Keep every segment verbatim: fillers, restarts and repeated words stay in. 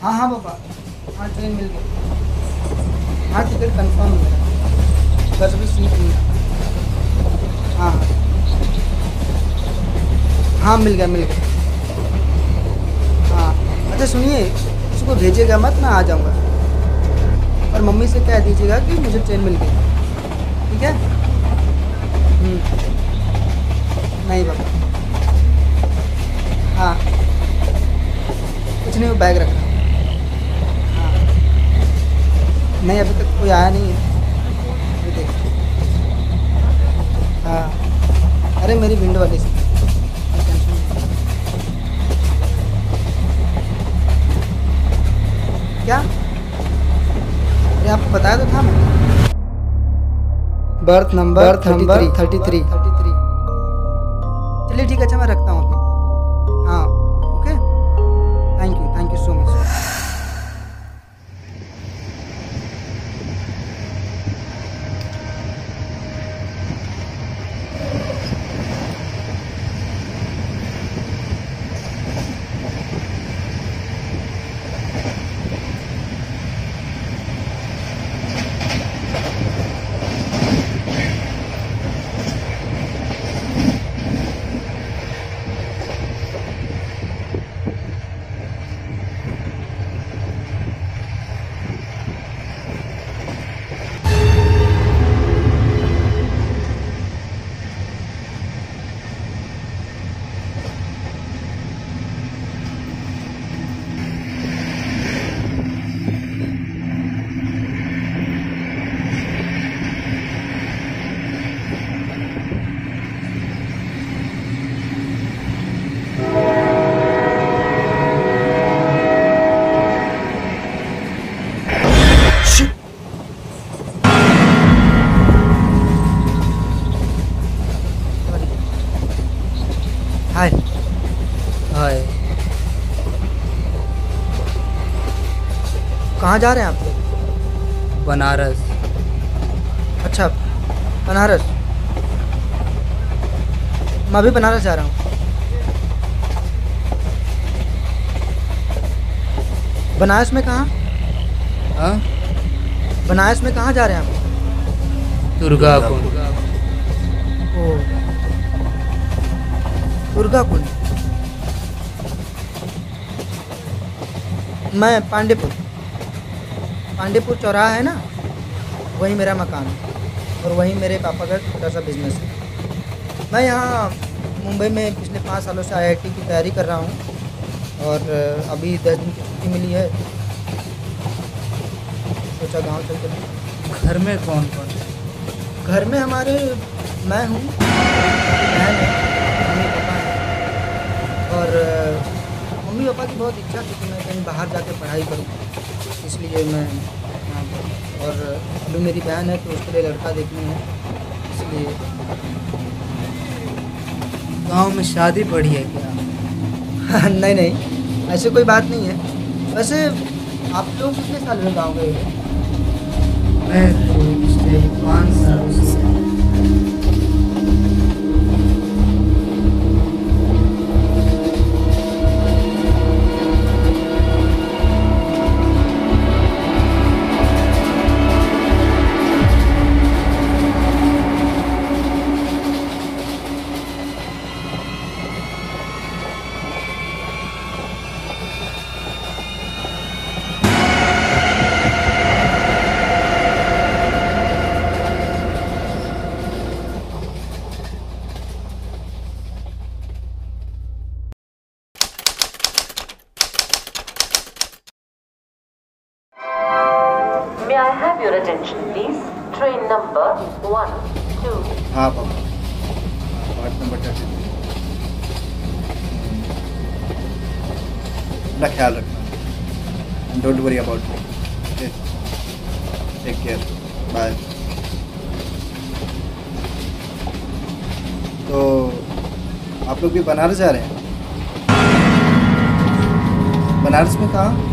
हाँ हाँ पापा, हाँ ट्रेन मिल गई। हाँ टिकट कंफर्म है मेरा, बस अभी सीट नहीं है। हाँ हाँ मिल गया मिल गया। हाँ अच्छा सुनिए, किसी को भेजिएगा मत, मैं आ जाऊँगा। और मम्मी से कह दीजिएगा कि मुझे ट्रेन मिल गई, ठीक है। हम्म, नहीं पापा। हाँ कुछ नहीं, वो बैग रख रहा हूँ। हाँ नहीं, अभी तक कोई आया नहीं है। अभी देख। हाँ अरे मेरी विंडो वाली सीट, टेंशन नहीं। क्या? अरे आपको बताया तो था मैंने। Berth number berth number thirty three thirty three. चलिए ठीक है, अच्छा मैं रखता हूँ अभी। हाँ okay, thank you thank you so much. Hi hi, कहाँ जा रहे हैं आप लोग? बनारस। अच्छा बनारस, मैं भी बनारस जा रहा हूँ। बनारस में कहाँ? हाँ, बनारस में कहाँ जा रहे हैं आप? दुर्गा कुंड। ओ दुर्गा कुंड। मैं पांडेपुर, पांडेपुर चौराहा है ना, वहीं मेरा मकान है और वहीं मेरे पापा का छोटा सा बिजनेस है। मैं यहाँ मुंबई में पिछले पाँच सालों से आई आई टी की तैयारी कर रहा हूँ और अभी दस दिन की छुट्टी मिली है, सोचा गांव चलते हैं। घर में कौन कौन है? घर में हमारे मैं हूँ, बहन है, मम्मी पापा हैं और मम्मी पापा की बहुत इच्छा थी कि मैं कहीं बाहर जाकर पढ़ाई करूँ, इसलिए मैं यहाँ पर। और अभी मेरी बहन है तो उसके लिए लड़का देखनी है, इसलिए। गांव में शादी पड़ी है क्या? नहीं नहीं, ऐसे कोई बात नहीं है। वैसे आप लोग कितने साल में गाँव गए हो? मैं तो पिछले पाँच सालों से। May I have your attention, please? Train number one, two. हाँ पापा, पार्ट नंबर थर्टी थ्री। अपना ख्याल रखना, don't worry about me, okay? Take care, bye. तो आप लोग भी बनारस जा रहे हैं? बनारस में कहाँ?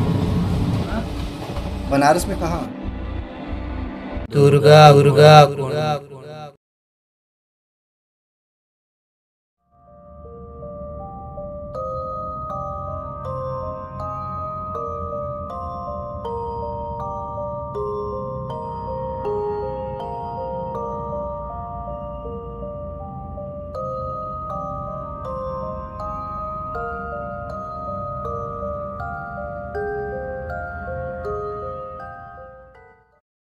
बनारस में कहाँ? दुर्गा दुर्गा कुंड।